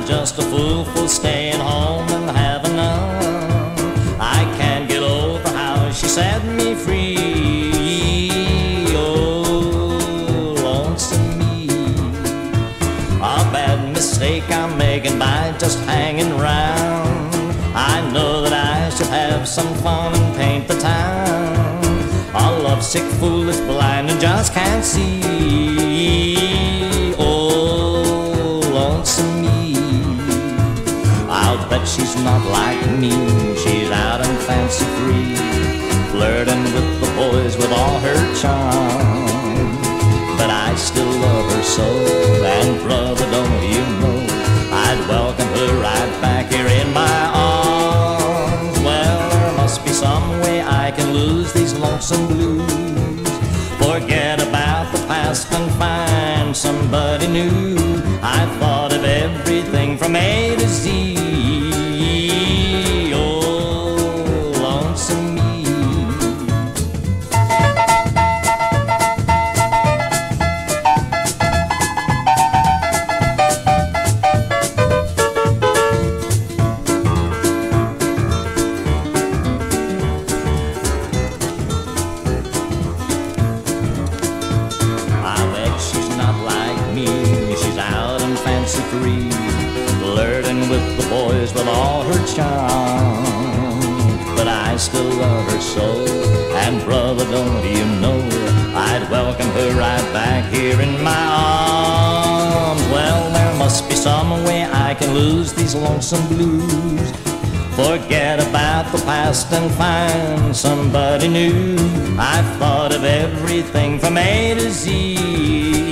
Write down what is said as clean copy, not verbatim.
just a fool for staying home and having none. I can't get over how she set me free. Oh, lonesome me. A bad mistake I'm making by just hanging around. I know that I should have some fun and paint the town. A lovesick fool that's blind and just can't see. Oh, lonesome me. I'll bet she's not like me. She's out and fancy free, flirting with the boys with all her charm. But I still love her so, and brother, don't you know, I'd welcome her right back here in my arms. Well, there must be some way I can lose these lonesome blues, forget about the past and find somebody new. I thought of everything from A to Z. Oh, lonesome me. She's not like me, she's out and fancy free, flirting with the boys with all her charm. But I still love her so, and brother, don't you know, I'd welcome her right back here in my arms. Well, there must be some way I can lose these lonesome blues, forget about the past and find somebody new. I've thought of everything from A to Z.